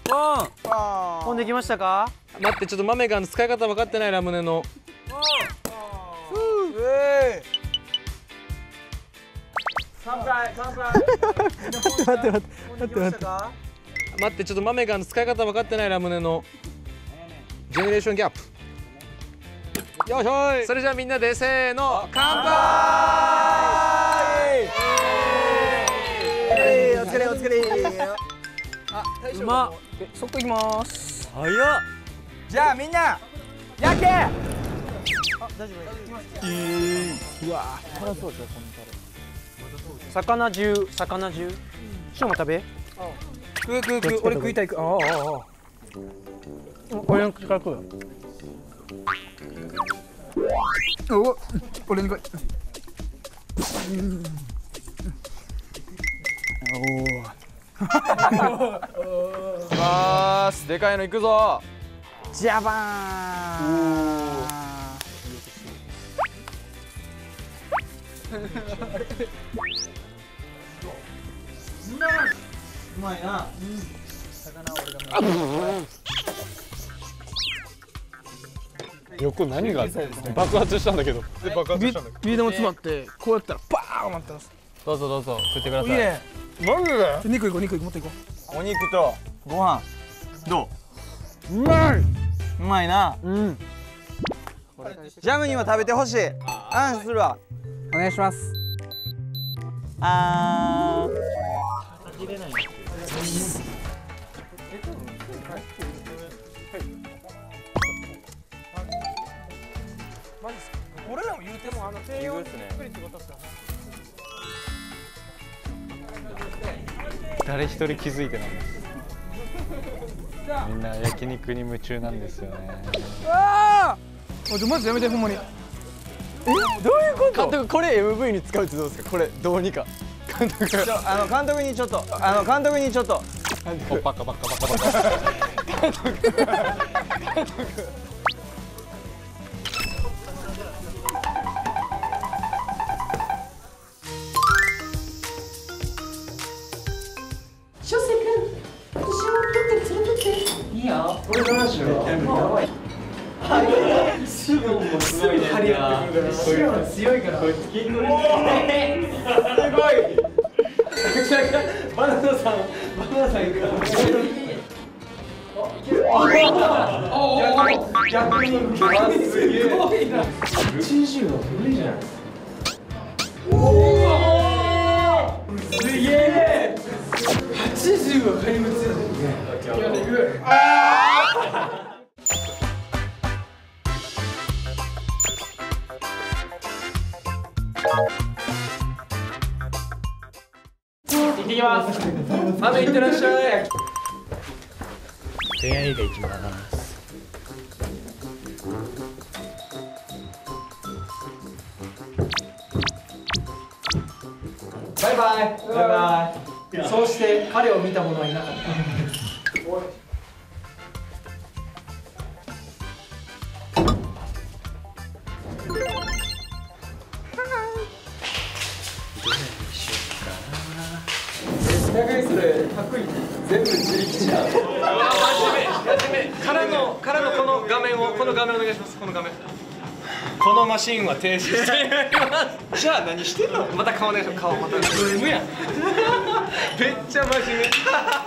ポンできましたか？ 待って、ちょっと豆が使い方分かってないラムネの。 乾杯乾杯。 待って、ちょっと豆が使い方分かってないラムネの。ジェネレーションギャップ。よいしょい。それじゃあみんなでせーの、乾杯。 お疲れお疲れ。 うまっ。そっといきます。 早っ。じゃあみんな焼け。あ、大丈夫。 うわー、辛そうですよこのタレ。魚中、魚中。ショーも食べ。 食う食う食う。俺食いたい。ああああ。 俺の口から食うよ。 お、俺にこい。 ます。でかいのいくぞ。 ジャバーン。 うまいな。 横何が爆発したんだけど。で爆発したんだけど。 ビー玉詰まってこうやったらバーンなってます。 どうぞどうぞ食ってください。 いいね。 マジで？ 肉いこう肉いこう持っていこう。お肉とご飯。どうまい。 う？うまいな。 うん。 ジャムにも食べてほしい。あんするわ。 お願いします。 あー。 俺らも言うても低温でゆっくりってことですよね。 誰一人気づいてない。みんな焼肉に夢中なんですよね。 ああ。マジやめてほんまに。 どういうこと？ 監督これ MV に使うってどうですか？これどうにか。監督。 監督にちょっと監督にちょっと。 おバカバカバカバカ。 監督。 小生君、私を取って連れてっていいよ。俺の話よ。やばい。すぐもすごいね。張り合ってくるから。シオン強いから。こいつ筋トレしてる。すごい。バナナさん行くから。逆にすげえ。すごいな。80の古いじゃん。おお。すげえ。80は怪物だね。行ってきます。豆いってらっしゃい。 恋愛映画行きます。 バイバイ。バイバイ。そうして彼を見た者はいなかった。逆にそれかっこいい。全部自力じゃん。真面目。からのこの画面をお願いします。この画面。このマシンは停止しています。じゃあ何してんの？また顔お願いします。顔また。ド M やん。めっちゃ真面目。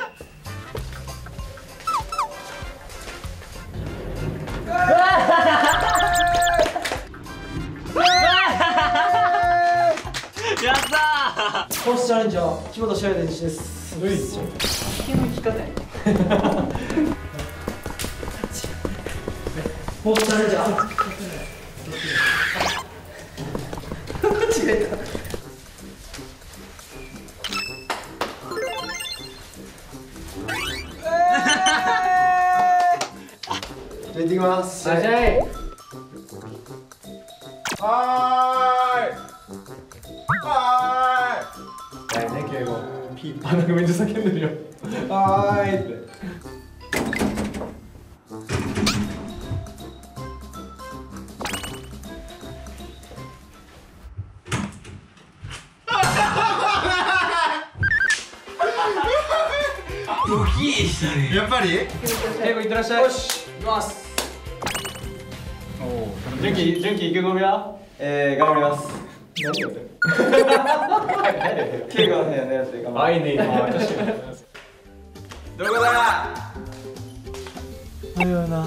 やったー。コースチャレンジャー木本翔也選手です。どうですよ。聞きの聞かない。コースチャレンジャー。間違えた。じゃあ行ってきます。はい。だよね、敬語。ピーパーなんかめっちゃ叫んでるよ。はーいって。 やっぱり英語いってらっしゃい。よし行きます。純喜意気込みは頑張ります。何言ってる稽古の部屋のやつで頑張る。 いいね。 どこだ。早いな。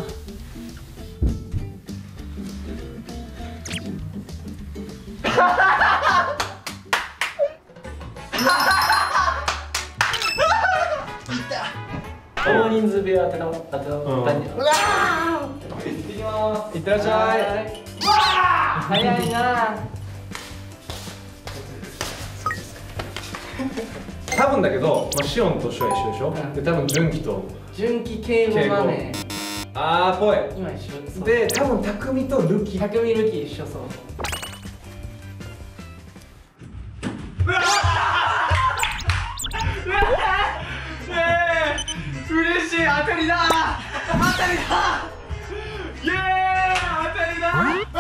大人数部屋当てたんや。 いってらっしゃい。 早いな。 多分だけど、まあ、シオンとシュは一緒でしょ、で多分純喜と純喜敬語がね、 あーぽい今一緒で、多分匠とルキ。 匠ルキ一緒。そう嬉しい、当たりだ当たりだイエーイ当たりだ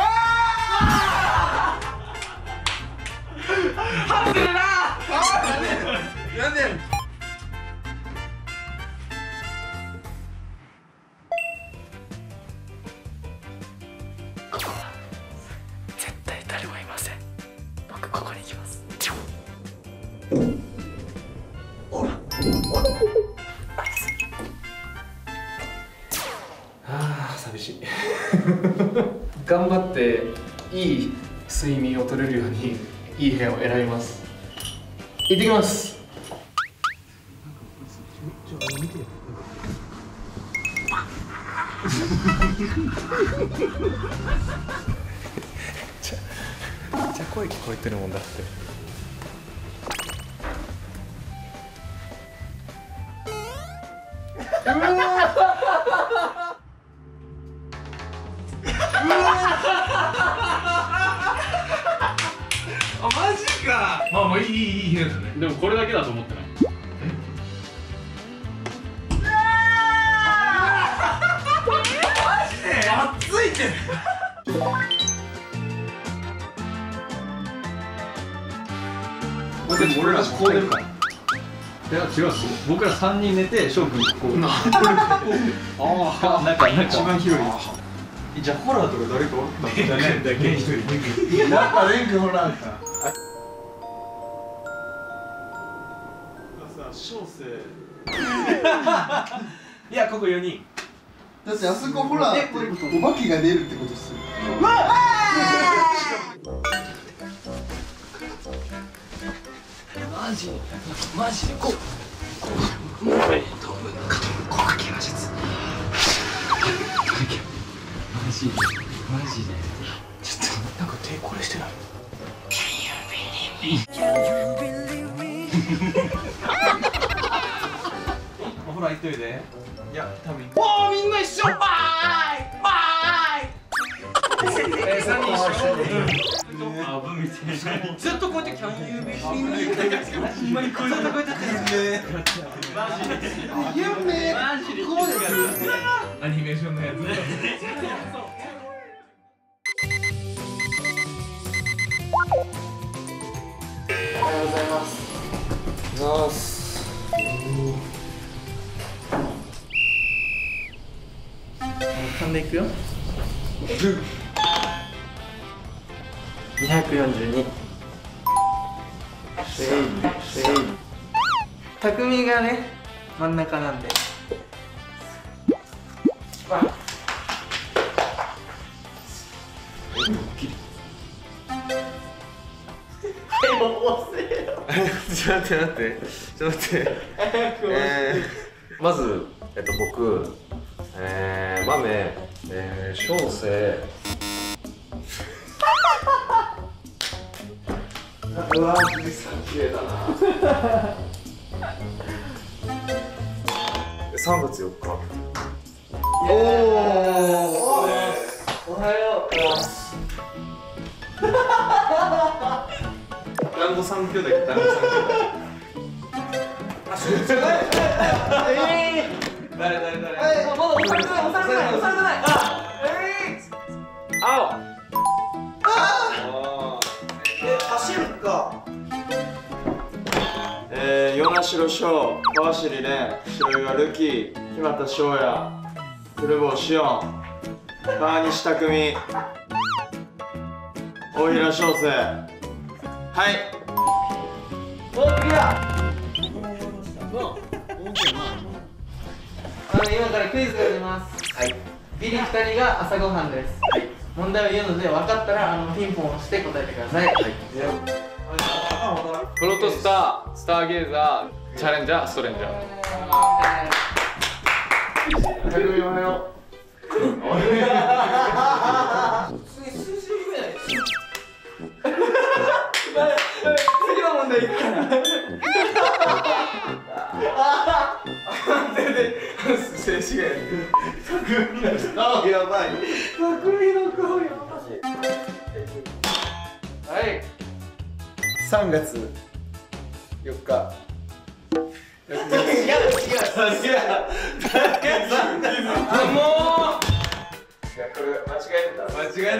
外れだなんで。 絶対誰もいません。僕ここに行きます。 寂しい頑張っていい睡眠を取れるようにいい部屋を選びます。行ってきます。めっちゃ声聞こえてるもんだって。 あ、マジか。 まあまあいい部屋だね。でもこれだけだと思ってない。 暑いって。 でも俺らこう出るから。いや違うっす。僕ら3人寝て翔くんこう。ああ。なんか一番広い。 じゃあホラーとか誰かおったんじゃねだけ一人。 やっぱレン君ホラーか。 小生。いやここ4人。 だってあそこホラーってお化けが出るってことっすよ。 マジでこうかけ魔術。マジでちょっとなんか手これしてない。 お風呂行っといて。いや、多分。 おお、みんな一緒。バイバイ。 3人一緒。 ずっとこうやってキャンユーベリーほんまにこうやってやって夢こうですアニメーションのやつ。 おはようございます。おはようございます。 噛んでいくよ。242。匠がね真ん中なんで。 ちょっと待ってまず僕豆小生うわー、富士山綺麗だな。3月4日。 おはよう。 団子3兄弟。団子3兄弟。あ、それ誰まだ押されてない。 青。 走るか。 与那城翔、川尻蓮、白岩瑠希、木俣翔也、鶴房志音、川西拓実、大平翔成。はい。 おークリア。今からクイズが出ます。はい。ビリ2人が朝ごはんです。はい。問題を言うので分かったらピンポンを押して答えてください。はい。 プロトスター、スターゲーザー、チャレンジャー、ストレンジャー。 次の問題いくから。 静止画やる。匠やばい。匠の顔やばい。 はい。 3月4日。違う。 もう。 いやこれ間違えた。 さあ次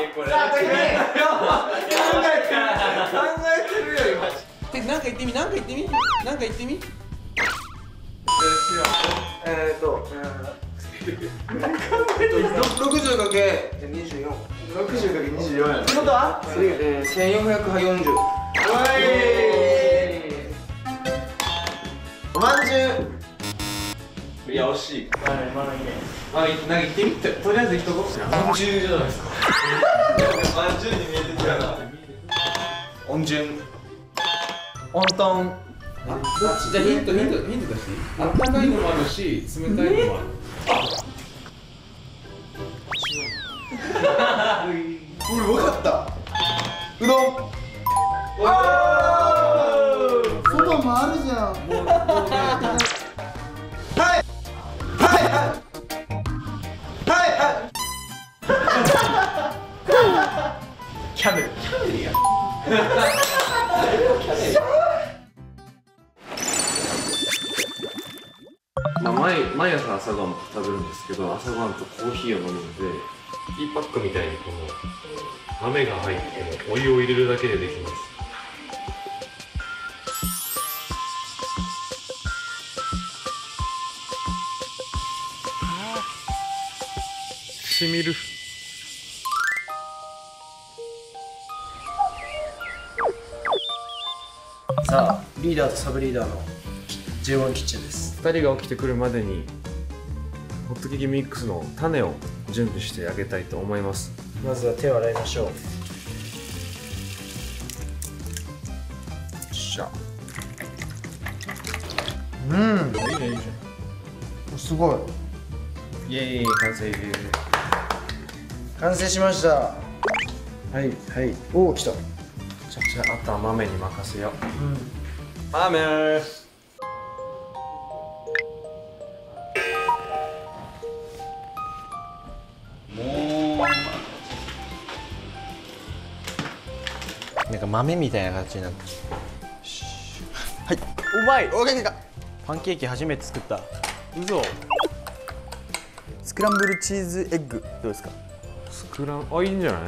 考えてるよ今。 なんか言ってみ60かけ24。 60×24や。 ってことは1440。 おまんじゅう。いや惜しい。 なんか言ってみて、とりあえず言っとこう。 まんじゅうじゃないですか。まんじゅうに見えてきたな。温順。温豚。 じゃあヒント出していい？あったかいのもあるし、冷たいのもある。 俺分かった。うどん。そばもあるじゃん。はいキャメルや。 毎朝朝ごはん食べるんですけど、朝ごはんとコーヒーを飲むので、ティーパックみたいにこの豆が入ってお湯を入れるだけでできます。しみる。 さあリーダーとサブリーダーの J1 キッチンです。 2人が起きてくるまでにホットケーキミックスの種を準備してあげたいと思います。 まずは手を洗いましょう。よっしゃ。 いいねいいじゃん。すごい。 イエーイ、完成。 完成しました。はいはい。おお来た。 じゃああとは豆に任せよう。 豆。 なんか豆みたいな形になってはい、うまい。パンケーキ初めて作った。嘘。スクランブルチーズエッグどうですか？ あ、いいんじゃない？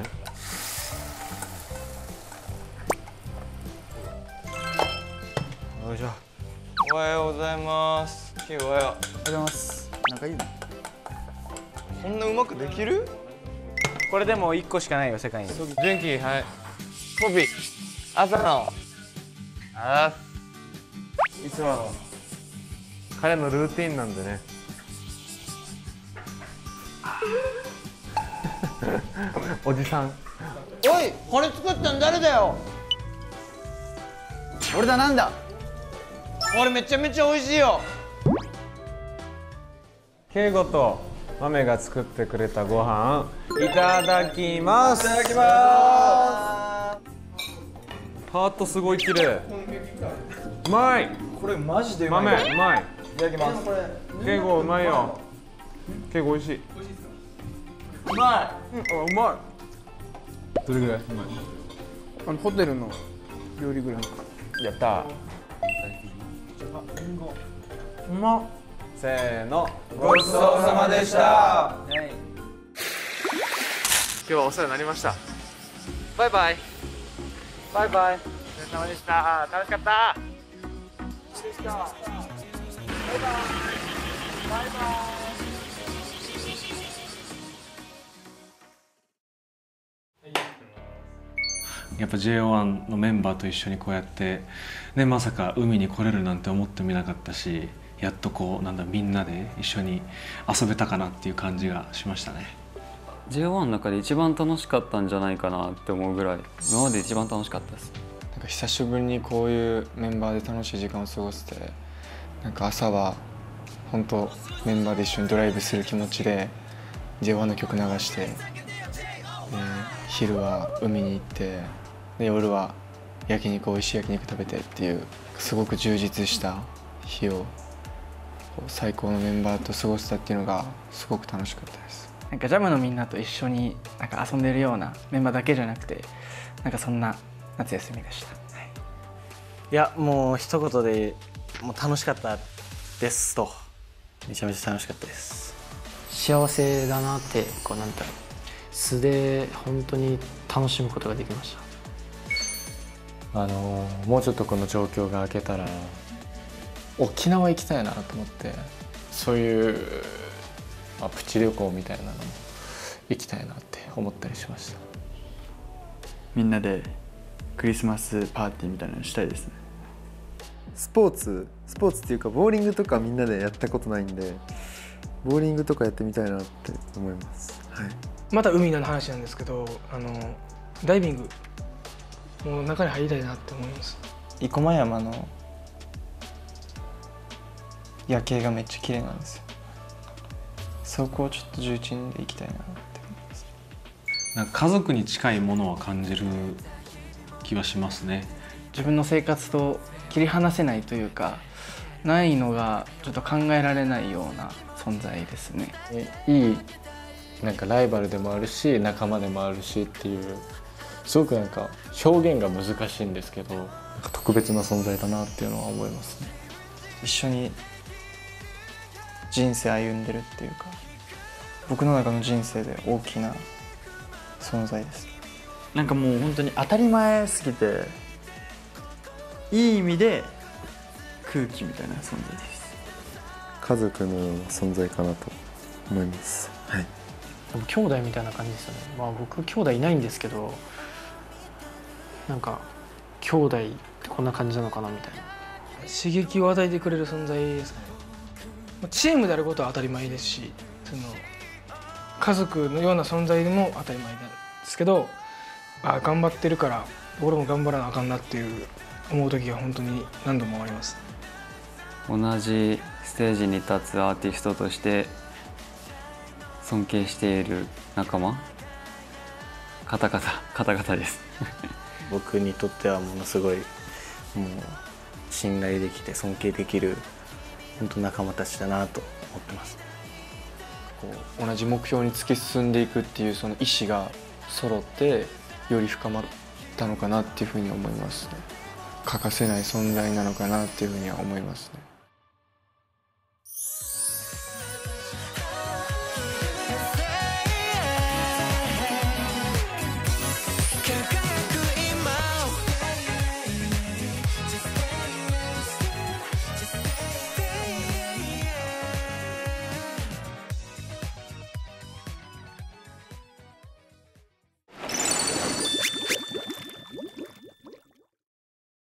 よいしょ。 おはようございます。おはよう。 おはようございます。仲いいの？ こんなうまくできる？ これでも1個しかないよ世界に。 純喜、はい。ポピー。朝の。 いつもの。 彼のルーティンなんでね。おじさん。 おい、これ作ったん誰だよ。 俺だ。なんだ。 これめちゃめちゃ美味しいよ。 ケイゴと豆が作ってくれたご飯いただきます。 いただきまパートすごい綺麗。うまい。 これマジでうまい。 豆うまい。 いただきます。 ケイゴうまいよ。ケイゴ美味しい。 うまうまい。どれぐらい？うまい。 ホテルの料理ぐらい。 やったー。うまっ。せーの。 ごちそうさまでした。 今日はお世話になりました。バイバイ。バイバイ。お疲れ様でした。楽しかった。 やっぱ JO1 のメンバーと一緒にこうやってね、まさか海に来れるなんて思ってみなかったし、やっとこうなんだみんなで一緒に遊べたかなっていう感じがしましたね。 JO1 の中で一番楽しかったんじゃないかなって思うぐらい、今まで一番楽しかったです。 なんか久しぶりにこういうメンバーで楽しい時間を過ごせて、なんか朝は本当メンバーで一緒にドライブする気持ちで JO1 の曲流して、で昼は海に行って、で夜は美味しい焼肉食べてっていう、すごく充実した日を最高のメンバーと過ごせたっていうのがすごく楽しかったです。 なんかジャムのみんなと一緒になんか遊んでるようなメンバーだけじゃなくて、なんかそんな夏休みでした。はい、 いやもう一言でもう楽しかったですと。めちゃめちゃ楽しかったです。 幸せだなって、こうなんだろう、素で本当に楽しむことができました。 もうちょっとこの状況が明けたら沖縄行きたいなと思って、そういう、プチ旅行みたいなのも行きたいなって思ったりしました。 みんなでクリスマスパーティーみたいなのしたいですね。 スポーツっていうかボーリングとかみんなでやったことないんで、ボーリングとかやってみたいなって思います。はい、 また海の話なんですけど、ダイビングもう中に入りたいなって思います。 生駒山の夜景がめっちゃ綺麗なんですよ。そこをちょっと重鎮で行きたいなって思います。 なんか家族に近いものは感じる気はしますね。 自分の生活と切り離せないというか、ないのがちょっと考えられないような存在ですね。 いいなんかライバルでもあるし仲間でもあるしっていう、すごくなんか表現が難しいんですけど、なんか特別な存在だなっていうのは思いますね。一緒に人生歩んでるっていうか、僕の中の人生で大きな存在です。 なんかもう本当に当たり前すぎて、いい意味で空気みたいな存在です。 家族の存在かなと思います。はい。 でも兄弟みたいな感じですよね。まあ僕兄弟いないんですけど、なんか兄弟ってこんな感じなのかなみたいな。 刺激を与えてくれる存在ですかね。チームであることは当たり前ですし、家族のような存在でも当たり前なんですけど、頑張ってるから俺も頑張らなあかんなっていう思う時が本当に何度もあります。 同じステージに立つアーティストとして尊敬している仲間、方々です僕にとってはものすごいもう信頼できて尊敬できる本当仲間たちだなと思ってます。 こう同じ目標に突き進んでいくっていうその意志が揃ってより深まったのかなっていうふうに思いますね。欠かせない存在なのかなっていうふうには思いますね。